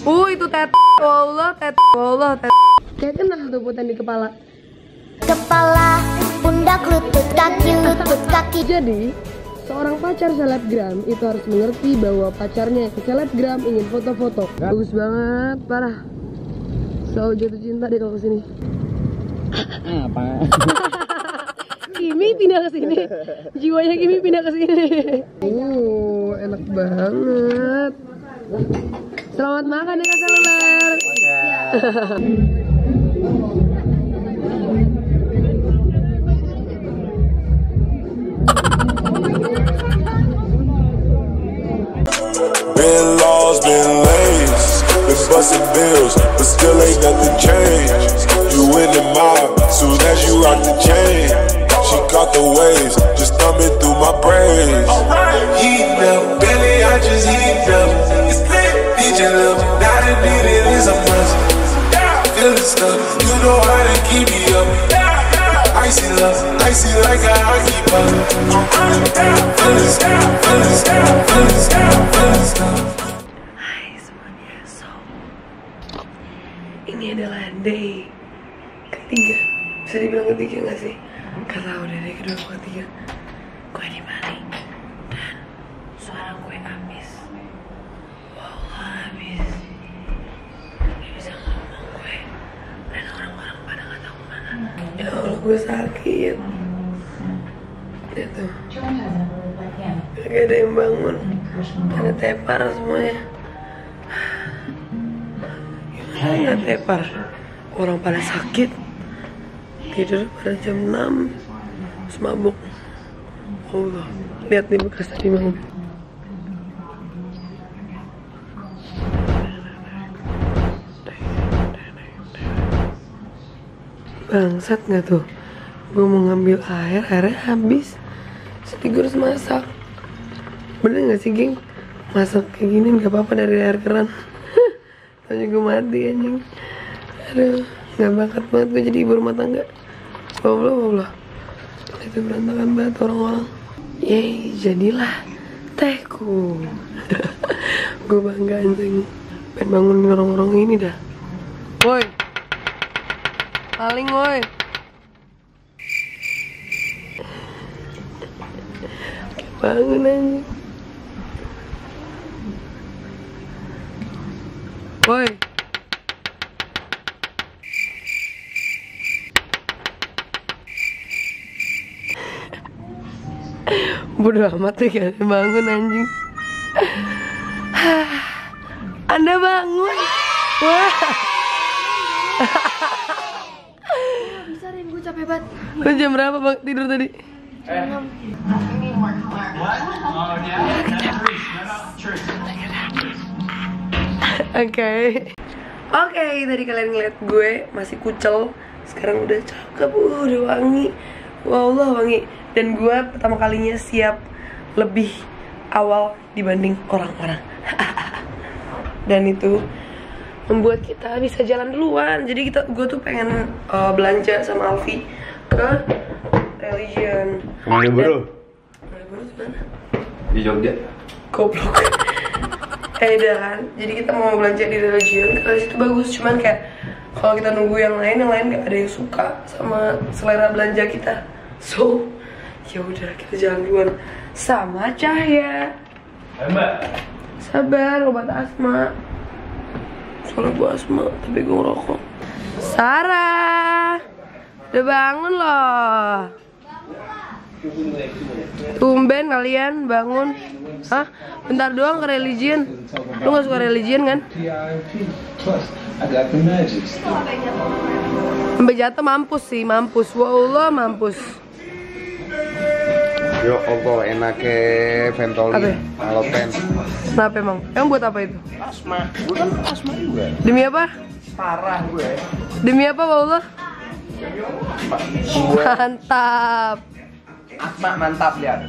Itu tet. Allah, tet. Allah, tet. Kayak kenal tuh putan di kepala. Kepala, pundak, lutut, kaki. Jadi, seorang pacar selebgram itu harus mengerti bahwa pacarnya selebgram ingin foto-foto. Bagus banget, parah. Selalu jatuh cinta deh kalau kesini. Apa? Kimi pindah ke sini. Jiwanya Kimi pindah ke sini. Enak banget. Selamat makan ya Kak Seluler. Been lost, been laced, been busting bills, but still ain't nothing changed. You in the mob, soon as you rock the chain. She caught the waves, just thumbing through my braids. Heat up, belly, I just heat up. It's lit, need your love, not a need it is a must. Feeling stuck, you know how to keep me up. Icy love, icy like a hockey puck. Feeling stuck, feeling stuck, feeling stuck, feeling stuck. Hai semuanya, ini adalah day ketiga. Bisa dibilang ketiga gak sih? Gak tau deh, day kedua atau ketiga. Gue di Bali dan suara gue habis. Wow, habis. Gak bisa ngomong gue. Dan orang-orang pada gak tau mana. Ya Allah, gue sakit. Itu gak ada yang bangun. Ada tepar semuanya. Gimana gak tepar? Orang pada sakit. Tidur pada jam 6. Terus mabuk. Allah, lihat nih bekas tadi bangun. Bangsat gak tuh? Gue mau ngambil air, airnya habis. Jadi gue harus masak. Bener gak sih geng? Masak kayak gini gak apa-apa dari air keran. Tanya gue mati anjing. Aduh, gak bakat banget gue jadi ibu rumah tangga. Bawah. Itu berantakan banget orang-orang. Yeay, jadilah tehku. Gue bangga anjing. Pengen bangunin orang-orang ini dah. Woi, paling woi. Bangun anjing. Woi. Bodoh amat ya kan bangun anjing. Anda bangun. Wah. Bisa Rin, gue capek banget. Lu jam berapa bang tidur tadi? Oke, tadi kalian ngeliat gue masih kucel. Sekarang udah cakep, udah wangi. Wallah wangi. Dan gue pertama kalinya siap lebih awal dibanding orang-orang. Dan itu membuat kita bisa jalan duluan. Jadi gue tuh pengen belanja sama Alfi ke Religion. Malioboro Mana? di Jogja. Goblok. Udah kan. Jadi kita mau belanja di Religion. Karena situ bagus. Cuman kayak kalau kita nunggu yang lain gak ada yang suka sama selera belanja kita. So, ya udah kita jalan duluan sama Cahya. Mbak. Sabar, obat asma. Soalnya gue asma, tapi gue ngerokok. Sarah, udah bangun loh. Tumben kalian bangun. Hah? Bentar doang ke Religion. Lu gak suka Religion kan? Sampai jatuh mampus sih, mampus. Wallah mampus. Yo Allah, enaknya Ventolin, Alopen. Kenapa emang? Emang buat apa itu? Asma, gue kan asma juga. Demi apa? Parah gue. Demi apa Wallah? Mantap. Asma mantap lihat.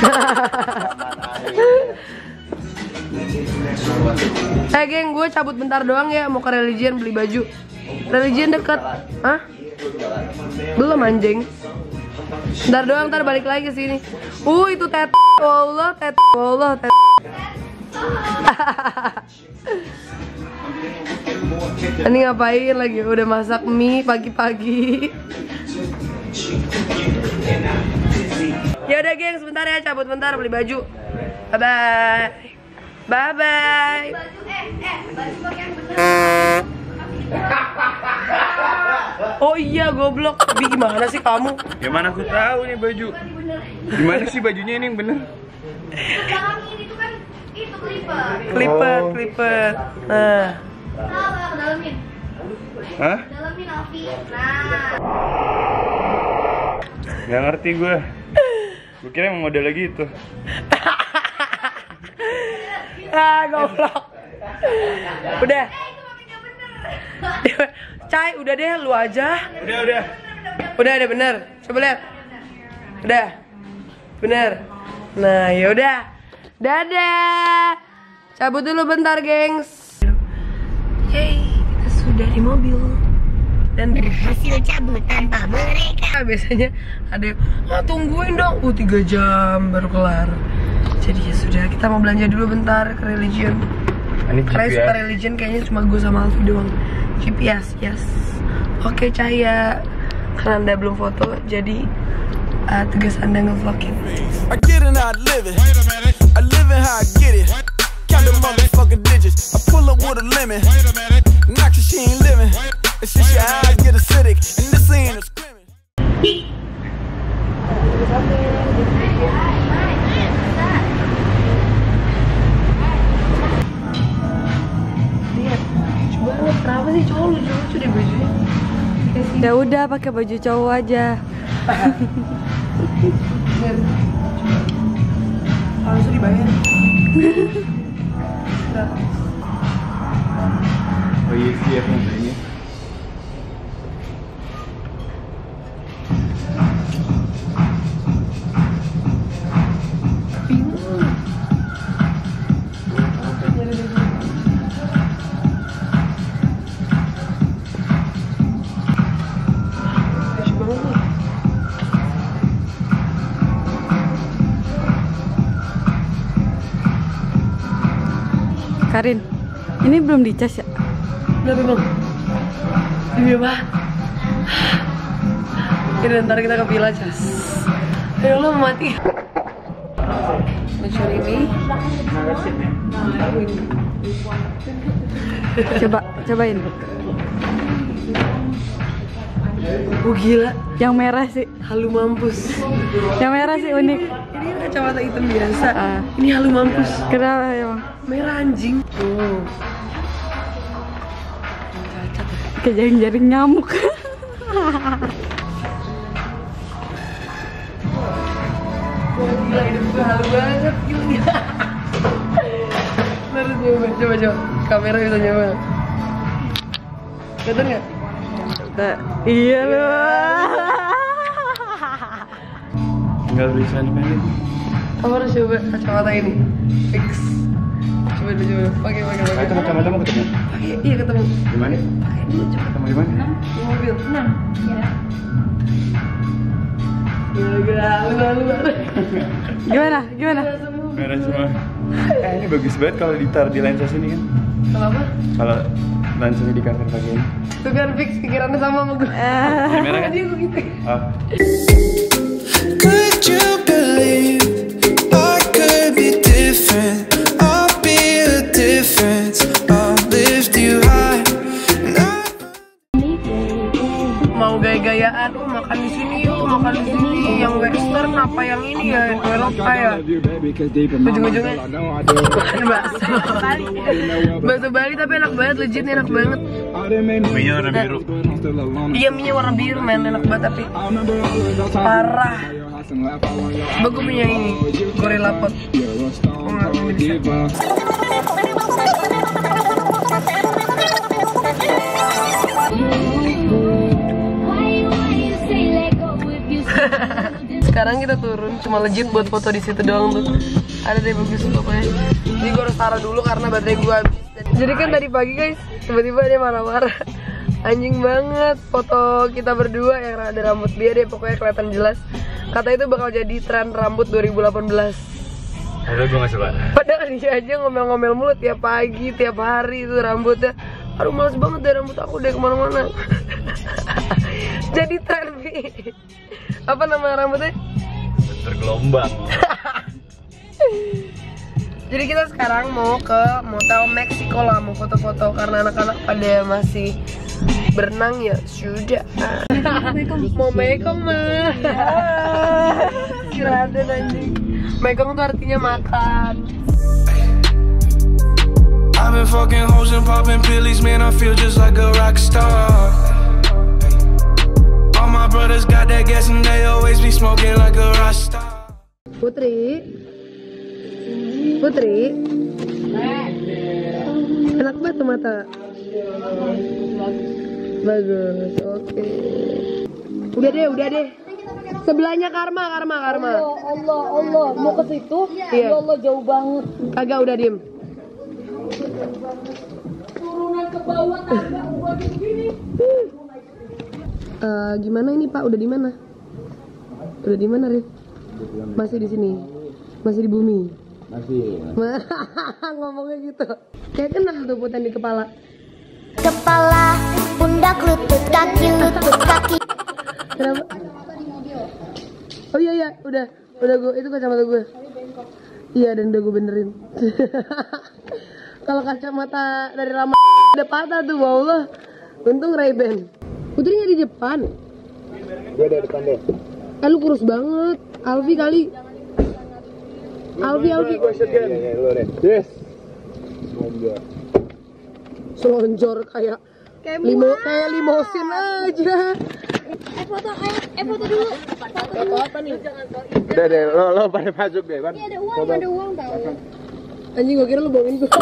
Geng, gue cabut bentar doang ya, mau ke Religion beli baju. Religion deket. Hah? Belum anjing. Bentar doang, ntar balik lagi ke sini. Itu tet. Allah, tet. Allah, tet. Ini ngapain lagi? Udah masak mie pagi-pagi. Ya udah geng, sebentar ya, cabut bentar beli baju. Bye bye. Bye bye. Oh iya goblok. Bi gimana sih kamu? Gimana aku tahu nih baju? Gimana sih bajunya ini yang bener? Belakang ini tuh kan itu clipper. Clipper. Nah. Nah, ke dalamin. Hah? Dalamin Alfi. Nah. Gak ngerti gue. Gue kira emang model lagi itu. Goblok. Udah. Cai, udah deh lu aja. Udah. Udah bener. Coba lihat. Udah. Bener. Nah, yaudah. Dadah. Cabut dulu bentar, gengs. Yeay, kita sudah di mobil. Dan Hasil cabut tanpa mereka. biasanya ada yang tungguin dong. 3 jam baru kelar. Jadi ya sudah, kita mau belanja dulu bentar ke Religion. Ini Karena GPS. suka Religion kayaknya cuma gue sama Alfi doang. GPS, yes. Oke Cahaya, karena anda belum foto, jadi tugas anda nge-vlogin. I get it how I live it. I live it how I get it. Count the motherfucking digits. I pull up with a lemon. Knock she ain't living. It's just your eyes get acidic. And this ain't a scrimmage. Lihat, lucu banget. Kenapa sih cowok lucu-lucu deh bajunya? Ya udah pakai baju cowok aja. Langsung dibayar. Oh iya sih ya ini. Karin, ini belum dicas ya? Kenapa bang? Demi apa? Jadi ntar kita ke Villa Cas. Ayo lo mau mati. Mencuri ini. Cobain. Oh gila, Yang merah sih. halu mampus. Yang merah sih unik. Ini kan kacamata hitam biasa. Ah. Ini halu mampus. Kenapa emang? Merah anjing. Oh. Kayak jaring-jaring nyamuk. Gila hidup gue halu banget. Gila. Harus coba. Kamera bisa nyoba. Kelihatan nggak? Iya loh. Tinggal tulisan pendek. Kamu harus coba kacamata ini. Fix. Coba dulu. Pakai. Itu kacamata mau ketemu? Iya ketemu. Gimana? Pakai dulu coba. Ketemu di mana? Di mobil. Tenang. Gila. Lu. Gimana? Merah semua. Ini bagus banget kalau ditaruh di lensa sini kan. Kalau apa? Kalau lensanya di cover pakai ini. Itu kan fix pikirannya sama gue. Ini merah kan? Dia gue gitu. Oh. Could you believe I could be different? I'll be a difference. I'll lift you high. Mau gaya-gayaan, makan di sini yuk, makan di sini. Yang western apa yang ini ya, Eropa ya. Ujung-ujungnya makan bakso Bali tapi enak banget, legit enak banget. Minyak warna biru. Iya minyak warna biru men, enak banget tapi parah. Coba gue punya ini, Gorilla Pot. Gue gak bisa. Sekarang kita turun, cuma legit buat foto di situ doang tuh. Ada deh bagus pokoknya. Jadi gue harus taruh dulu karena baterai gue habis. Jadi kan tadi pagi guys, tiba-tiba dia marah-marah. Anjing banget foto kita berdua yang ada rambut dia deh, pokoknya kelihatan jelas. Kata itu bakal jadi tren rambut 2018. Aduh gue gak suka. Padahal dia aja ngomel-ngomel mulu tiap pagi, tiap hari itu rambutnya Aduh males banget deh rambut aku deh kemana-mana. Jadi tren nih. Apa nama rambutnya? Tergelombang. Jadi kita sekarang mau ke Motel Meksiko lah, mau foto-foto karena anak-anak pada masih berenang ya sudah. Mau mekong mah. Kiraden anjing. Mekong tuh artinya makan. I've been fucking hoes and popping pillies, man, I feel just like a rock star. All my brothers got that gas and they always be smoking like a rock star. Putri, enak banget tuh mata. Bagus, oke. Udah deh. Sebelahnya Karma. Allah, mau ke situ? Iya. Ya Allah jauh banget. Kagak, udah diem. Turunan ke bawah tangga gua begini. Gimana ini Pak? Udah di mana? Rif? Masih di sini. Masih di bumi. Masih. Ngomongnya gitu. Kayak kenal tuh putan di kepala. Kepala, pundak, lutut kaki. Kenapa? Oh iya, udah gue itu kacamata gue. Iya, dan udah gue benerin. Kalau kacamata dari lama udah patah tuh, wallah. Untung Ray-Ban. Putri nggak di depan? Gue ada depan deh. Lu kurus banget. Alfi kali. Alfi. Iya, lu deh. Yes. Selonjor kayak limosin aja. Foto dulu. Foto apa nih? Udah deh, lo pada masuk deh, Ban. Ada uang tau. Anjing, gua kira lu bawain gua.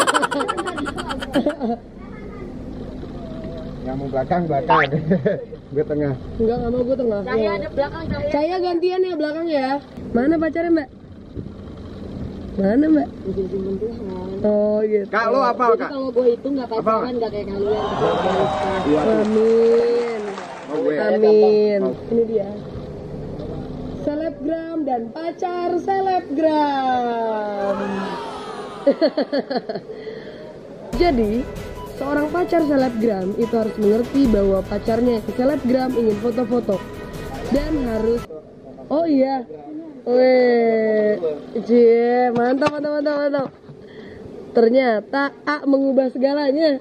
Yang mau belakang. Gue tengah. Enggak mau gua tengah. Saya ada belakang saya. Saya gantian ya belakang ya. Mana pacarnya, Mbak? Mana, Mbak? Oh gitu. Kak, lo apa, Kak? Kalau gue itu nggak pacaran, nggak kayak kalian. Amin. Ini dia. Selebgram dan pacar selebgram. Jadi, seorang pacar selebgram itu harus mengerti bahwa pacarnya ke selebgram ingin foto-foto dan harus. Oh iya. Weh, cie, mantap. Ternyata A mengubah segalanya.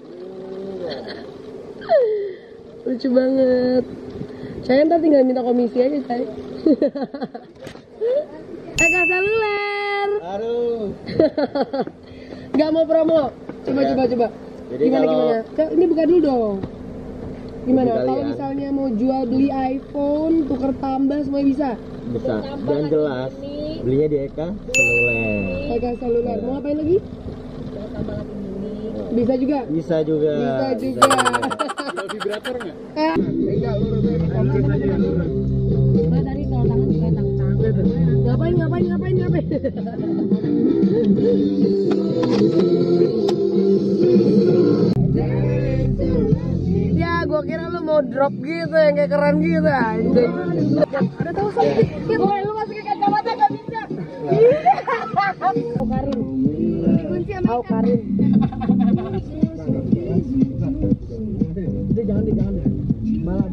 Lucu banget. Saya ntar tinggal minta komisi aja, Cai. Eka Seluler. Aduh. Gak mau promo. Coba. Jadi Gimana? Ini buka dulu dong. Gimana? Buka Kalau ya. misalnya mau jual beli iPhone, tuker tambah semua bisa. Bisa. Dan jelas. Belinya di Eka Seluler. Eka Seluler. Mau ngapain lagi? Bisa juga. Bisa juga. Vibrator nggak? Enggak, lurus aja. Tadi kalau tangan juga enak. Ngapain? Ya, gua kira lu mau drop gitu yang kayak keren gitu anjing. Ada tahu sakit. Boy, lu masukin kacamata gak bisa. Aukarin. Aukarin. Jangan deh. Bala.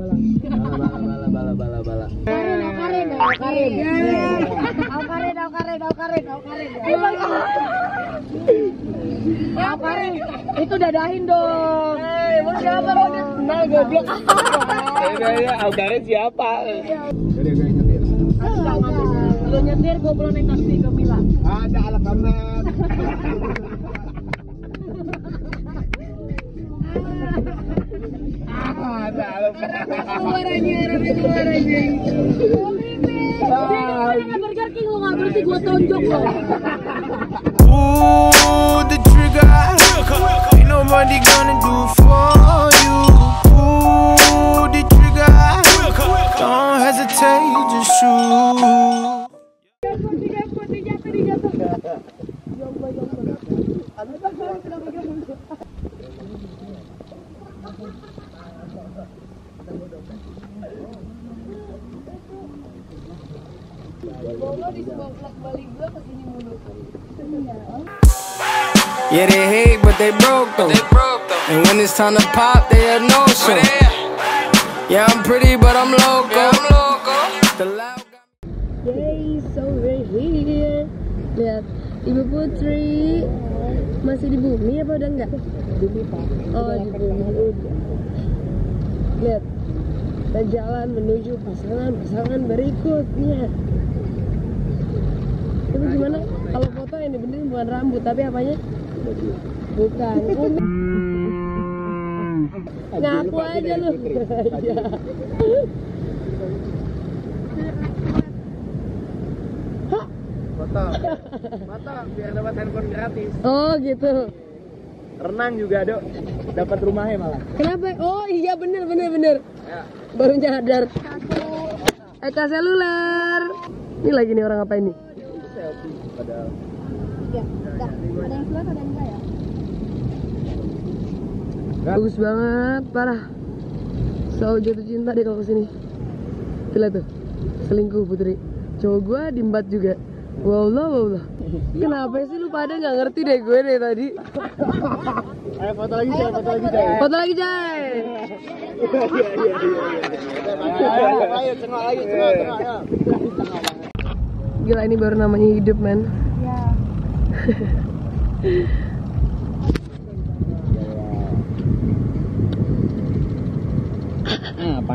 Aukarin. Itu dadahin dong. Emang siapa lo dia kenal goblok. Ya, Aukarin siapa? Jadi gue nyetir. Lu nyetir, gue belum naik taksi ke Mila. Ada alat kanan. Ada alat Keluar aja. Burger King lu nggak berhenti, gue tonjok lo. Ooh, the trigger. Ain't nobody gonna do for you. Ooh, the trigger. Don't hesitate, you just shoot. Yeah, they hate, but they broke though. And when it's time to pop, they have no show. Yeah, I'm pretty, but I'm loco. The loud Yay, so we're here. Lihat, Ibu Putri masih di bumi apa udah enggak? Bumi Pak. Oh, di bumi udah. Lihat, kita jalan menuju pasangan berikutnya. Tapi gimana? Kalau foto yang benerin bukan rambut, tapi apanya? Bukan. Ngaku aja lu. Foto biar dapat handphone gratis. Oh gitu. Renang juga, Dok. Dapat rumahnya malah. Kenapa? Oh iya bener. Ya. Baru nyadar. Eka seluler. Ini lagi nih orang ngapain nih? Selfie padahal. Ya, udah. Ada yang keluar, ada yang enggak ya? Bagus banget, parah. Selalu jatuh cinta deh kalau kesini. Gila tuh, selingkuh Putri. Cowok gue dimbat juga. Wallah. Kenapa sih lu pada nggak ngerti deh gue dari tadi? Ayo foto lagi, Jay. Foto lagi, Jay. Ayo, cengok lagi. Gila, ini baru namanya hidup, men. Ya. Apa?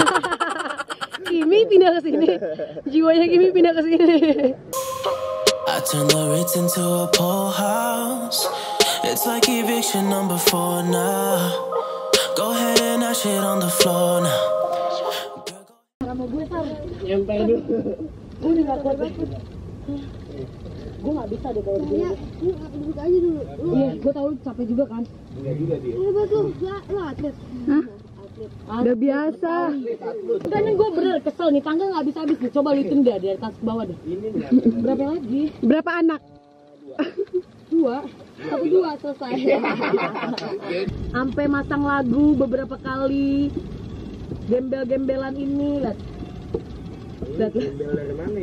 Kimi pindah ke sini. Jiwanya Kimi pindah ke sini. I turn the Ritz into a pool house. It's like eviction number 4 now. Go ahead and dash it on the floor now. Sama gue Tar. Nyampe dulu. Gue udah gak kuat banget. Gue gak bisa deh kalau begini. Lu buka aja dulu. Iya, gue tau lu capek juga kan. Enggak juga dia. Hebat lu, lu atlet. Hah? Udah biasa. Kadang gue bener kesel nih, tangga gak habis-habis nih. Coba lu hitung deh dari atas ke bawah deh. Berapa lagi? Berapa anak? 2. 1, 2 selesai. Sampai masang lagu beberapa kali. Gembel-gembelan ini, lihat. Gembel dari mana?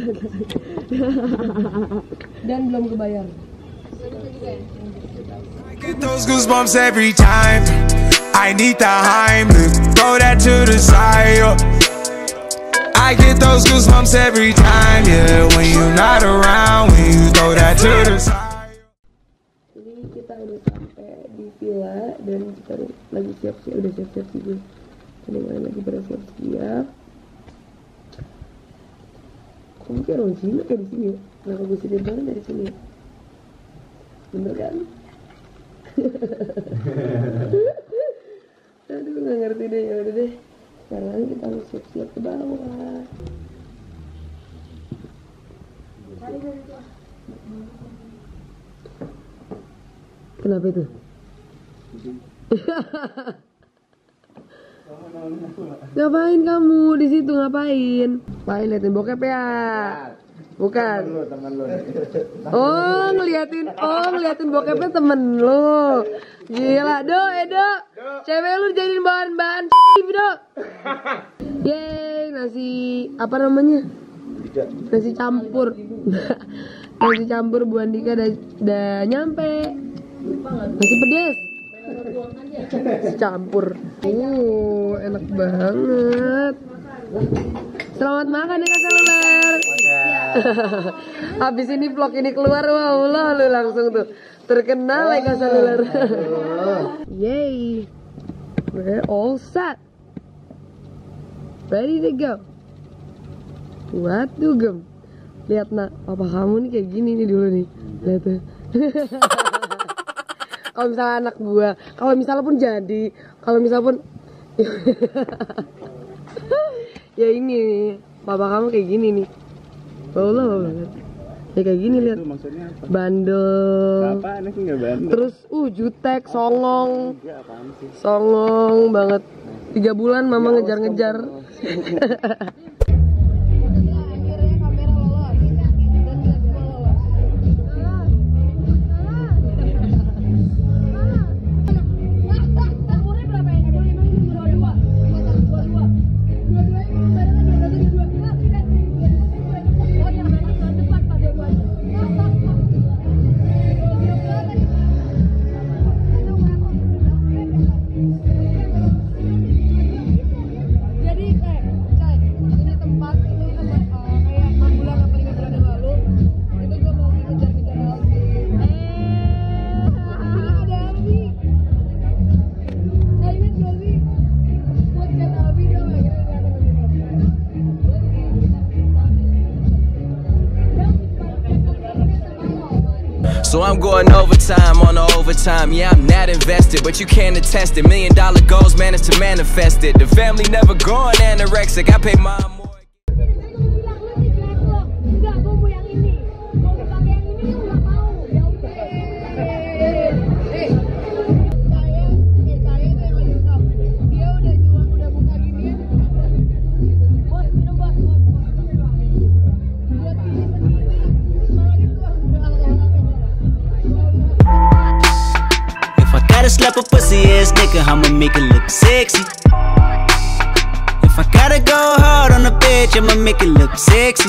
Dan belum kebayar. I get those goosebumps every time. I need the Heimlich, throw that to the side. I get those goosebumps every time, yeah. When you're not around, when you throw that to the side. Jadi kita udah sampai di villa dan kita lagi siap-siap, udah siap-siap sih gue. Ini lagi pada siap-siap. Kok mungkin orang Cina kayak di sini ya? Kenapa gue setir banget dari sini ya? Bener kan? Aduh, gak ngerti deh, ya udah deh. Sekarang kita harus siap-siap ke bawah. Kenapa itu? Ngapain kamu di situ, ngapain? Ngapain liatin bokep ya? Bukan. Temen lu. Oh, ngeliatin bokepnya temen lu. Gila, Edo. Cewek lu jadiin bahan-bahan Do. Yeay, nasi apa namanya? Nasi campur. Nasi campur Bu Andika udah nyampe. Nasi pedas. Nasi campur. Enak banget. Selamat makan ya Kak Seluler. Habis ini vlog ini keluar, wow, lu langsung tuh terkenal ya Kak Seluler. Yay, we're all set, ready to go. Waduh gem, lihat nak, papa kamu nih kayak gini nih dulu nih, lihat tuh. Kalau misalnya anak gua, kalau misalnya pun jadi, kalau misalnya pun ya ini nih, papa kamu kayak gini nih. Baulah banget. Ya kayak gini lihat. Maksudnya apa? Bandel. Apaan sih enggak bandel? Terus jutek, songong. Ya apaan sih? Songong banget. 3 bulan mama ngejar-ngejar. going overtime on the overtime. Yeah, I'm not invested, but you can't attest it. $1 million goals managed to manifest it. The family never going anorexic. I pay my mortgage. Gotta slap a pussy ass nigga, I'ma make it look sexy. If I gotta go hard on the bitch, I'ma make it look sexy.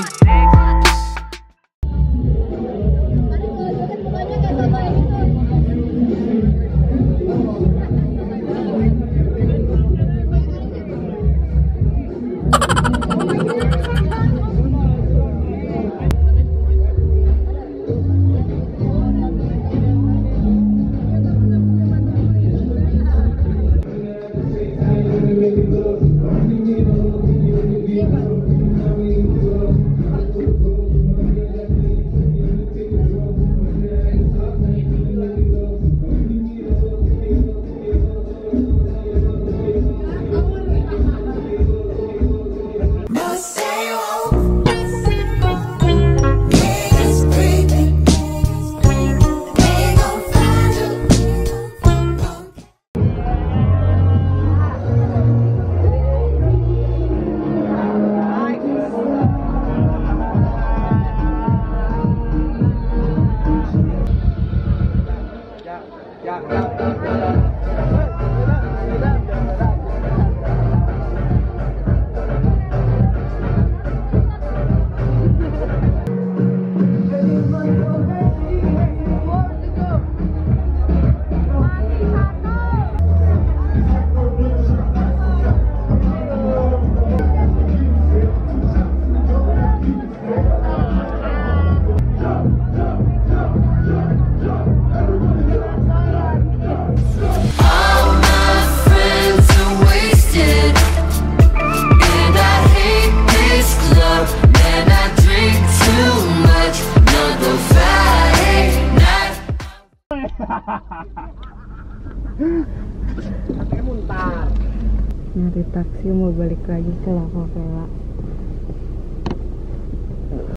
Nyari taksi mau balik lagi ke La Favela.